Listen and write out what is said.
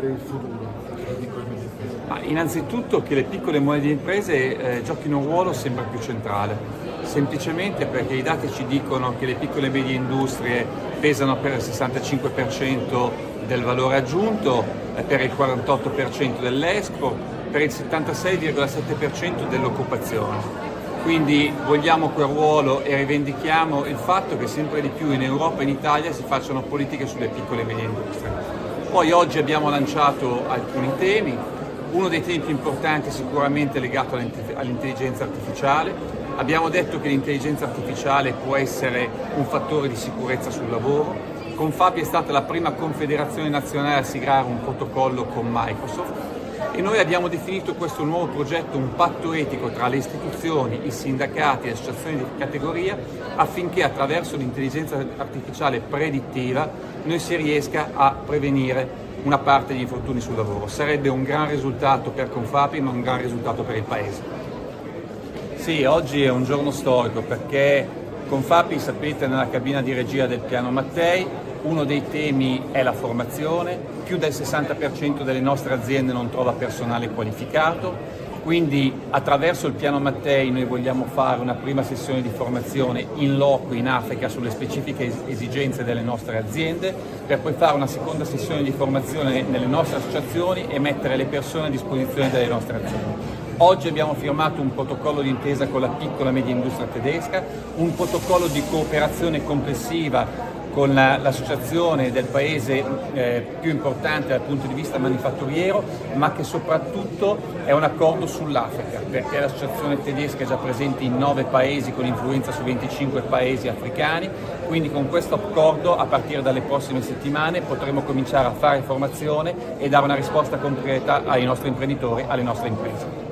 per il futuro delle piccole e medie imprese? Innanzitutto che le piccole e medie imprese giochino un ruolo sempre più centrale, semplicemente perché i dati ci dicono che le piccole e medie industrie pesano per il 65% del valore aggiunto, per il 48% dell'export, per il 76,7% dell'occupazione. Quindi vogliamo quel ruolo e rivendichiamo il fatto che sempre di più in Europa e in Italia si facciano politiche sulle piccole e medie industrie. Poi oggi abbiamo lanciato alcuni temi, uno dei temi più importanti è sicuramente legato all'intelligenza artificiale. Abbiamo detto che l'intelligenza artificiale può essere un fattore di sicurezza sul lavoro. Confapi è stata la prima confederazione nazionale a siglare un protocollo con Microsoft. E noi abbiamo definito questo nuovo progetto un patto etico tra le istituzioni, i sindacati e le associazioni di categoria affinché attraverso l'intelligenza artificiale predittiva noi si riesca a prevenire una parte degli infortuni sul lavoro. Sarebbe un gran risultato per Confapi ma un gran risultato per il Paese. Sì, oggi è un giorno storico perché Confapi, sapete, nella cabina di regia del Piano Mattei. Uno dei temi è la formazione, più del 60% delle nostre aziende non trova personale qualificato, quindi attraverso il Piano Mattei noi vogliamo fare una prima sessione di formazione in loco in Africa sulle specifiche esigenze delle nostre aziende, per poi fare una seconda sessione di formazione nelle nostre associazioni e mettere le persone a disposizione delle nostre aziende. Oggi abbiamo firmato un protocollo d'intesa con la piccola e media industria tedesca, un protocollo di cooperazione complessiva con l'associazione del paese più importante dal punto di vista manifatturiero, ma che soprattutto è un accordo sull'Africa, perché l'associazione tedesca è già presente in 9 paesi con influenza su 25 paesi africani, quindi con questo accordo a partire dalle prossime settimane potremo cominciare a fare formazione e dare una risposta concreta ai nostri imprenditori, alle nostre imprese.